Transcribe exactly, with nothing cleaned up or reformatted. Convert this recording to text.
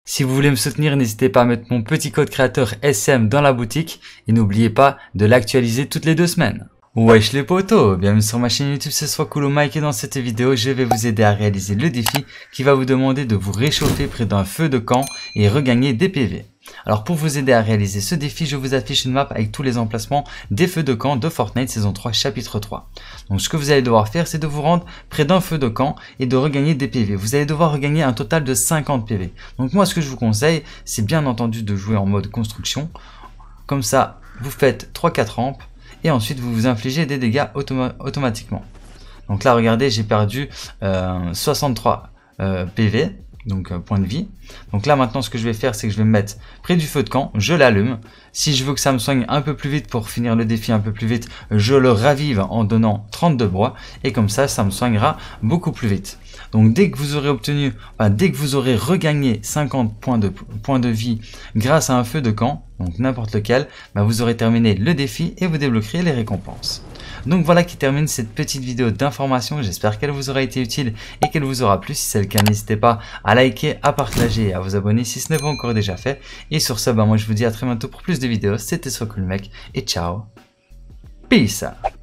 Si vous voulez me soutenir, n'hésitez pas à mettre mon petit code créateur S M dans la boutique et n'oubliez pas de l'actualiser toutes les deux semaines. Wesh les potos, bienvenue sur ma chaîne YouTube, c'est Swakulu Mike et dans cette vidéo, je vais vous aider à réaliser le défi qui va vous demander de vous réchauffer près d'un feu de camp et regagner des P V. Alors pour vous aider à réaliser ce défi, je vous affiche une map avec tous les emplacements des feux de camp de Fortnite saison trois chapitre trois. Donc ce que vous allez devoir faire, c'est de vous rendre près d'un feu de camp et de regagner des P V. Vous allez devoir regagner un total de cinquante P V. Donc moi ce que je vous conseille, c'est bien entendu de jouer en mode construction. Comme ça, vous faites trois quatre rampes et ensuite vous vous infligez des dégâts automa automatiquement. Donc là regardez, j'ai perdu euh, soixante-trois euh, P V. Donc euh, point de vie. Donc là maintenant ce que je vais faire, c'est que je vais me mettre près du feu de camp, je l'allume. Si je veux que ça me soigne un peu plus vite pour finir le défi un peu plus vite, je le ravive en donnant trente de bois et comme ça, ça me soignera beaucoup plus vite. Donc dès que vous aurez obtenu, enfin, dès que vous aurez regagné cinquante points de, points de vie grâce à un feu de camp, donc n'importe lequel, bah, vous aurez terminé le défi et vous débloquerez les récompenses. Donc voilà qui termine cette petite vidéo d'information, j'espère qu'elle vous aura été utile et qu'elle vous aura plu. Si c'est le cas, n'hésitez pas à liker, à partager et à vous abonner si ce n'est pas encore déjà fait. Et sur ce, bah, moi je vous dis à très bientôt pour plus de vidéos, c'était Swakulu Mike et ciao, peace.